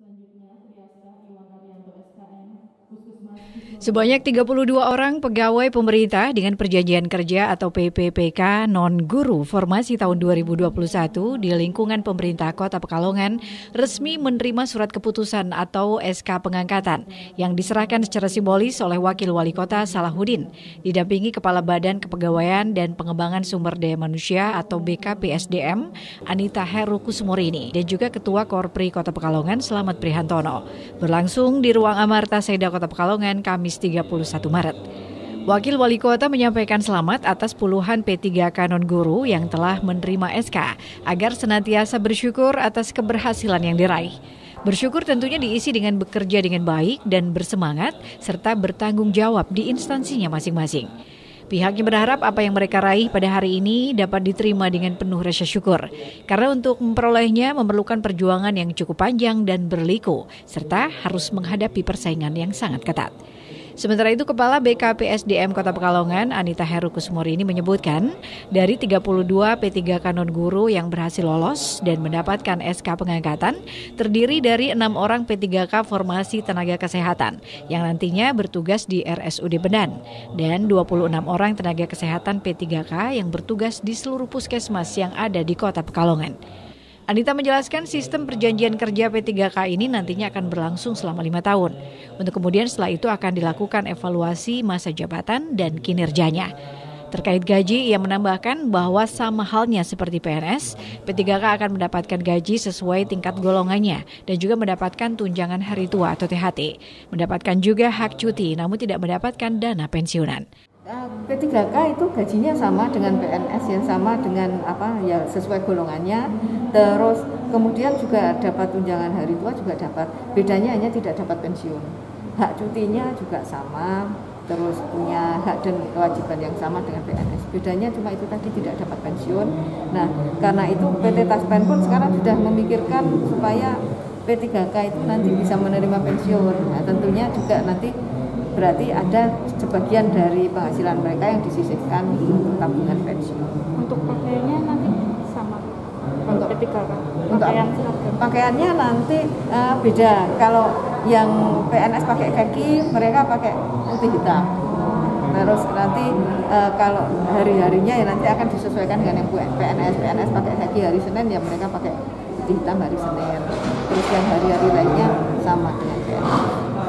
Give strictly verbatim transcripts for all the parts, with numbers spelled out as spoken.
Sebanyak tiga puluh dua orang pegawai pemerintah dengan perjanjian kerja atau P P P K non-guru formasi tahun dua ribu dua puluh satu di lingkungan pemerintah Kota Pekalongan resmi menerima surat keputusan atau S K pengangkatan yang diserahkan secara simbolis oleh Wakil Wali Kota Salahuddin, didampingi Kepala Badan Kepegawaian dan Pengembangan Sumber Daya Manusia atau B K P S D M Anita Heru Kusmorini dan juga Ketua Korpri Kota Pekalongan Slamet Prihantono. Berlangsung di Ruang Amarta Seda Kota Pekalongan Kamis tiga puluh satu Maret. Wakil Wali Kota menyampaikan selamat atas puluhan P tiga K non-guru yang telah menerima S K agar senantiasa bersyukur atas keberhasilan yang diraih. Bersyukur tentunya diisi dengan bekerja dengan baik dan bersemangat serta bertanggung jawab di instansinya masing-masing. Pihaknya berharap apa yang mereka raih pada hari ini dapat diterima dengan penuh rasa syukur, karena untuk memperolehnya memerlukan perjuangan yang cukup panjang dan berliku, serta harus menghadapi persaingan yang sangat ketat. Sementara itu, Kepala B K P S D M Kota Pekalongan, Anita Heru Kusmorini menyebutkan, dari tiga puluh dua P tiga K non-guru yang berhasil lolos dan mendapatkan S K pengangkatan, terdiri dari enam orang P tiga K formasi tenaga kesehatan yang nantinya bertugas di R S U D Benan, dan dua puluh enam orang tenaga kesehatan P tiga K yang bertugas di seluruh puskesmas yang ada di Kota Pekalongan. Anita menjelaskan sistem perjanjian kerja P tiga K ini nantinya akan berlangsung selama lima tahun. Untuk kemudian setelah itu akan dilakukan evaluasi masa jabatan dan kinerjanya. Terkait gaji, ia menambahkan bahwa sama halnya seperti P N S, P tiga K akan mendapatkan gaji sesuai tingkat golongannya dan juga mendapatkan tunjangan hari tua atau T H T. Mendapatkan juga hak cuti namun tidak mendapatkan dana pensiunan. P tiga K itu gajinya sama dengan P N S, yang sama dengan apa ya sesuai golongannya. Terus kemudian juga dapat tunjangan hari tua, juga dapat. Bedanya hanya tidak dapat pensiun. Hak cutinya juga sama, terus punya hak dan kewajiban yang sama dengan P N S. Bedanya cuma itu tadi, tidak dapat pensiun. Nah, karena itu P T Taspen pun sekarang sudah memikirkan supaya P tiga K itu nanti bisa menerima pensiun. Nah, tentunya juga nanti berarti ada sebagian dari penghasilan mereka yang disisihkan untuk tabungan pensiun. Untuk pakaiannya nanti sama untuk P tiga K. Pakaian seragam. Pakaiannya nanti uh, beda. Kalau yang P N S pakai kaki, mereka pakai putih hitam. Terus nanti uh, kalau hari-harinya ya nanti akan disesuaikan dengan yang P N S. P N S pakai kaki hari Senin, ya mereka pakai putih hitam hari Senin. Terus yang hari-hari lainnya sama dengan P N S.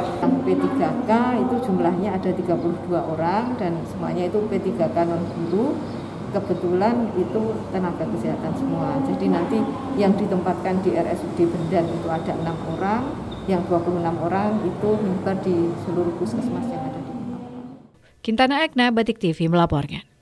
P tiga K itu jumlahnya ada tiga puluh dua orang dan semuanya itu P tiga K non-guru. Kebetulan itu tenaga kesehatan semua. Jadi nanti yang ditempatkan di R S U D Bendan itu ada enam orang, yang dua puluh enam orang itu menyebar di seluruh puskesmas yang ada di Kota. Kintana Ekna, Batik T V melaporkan.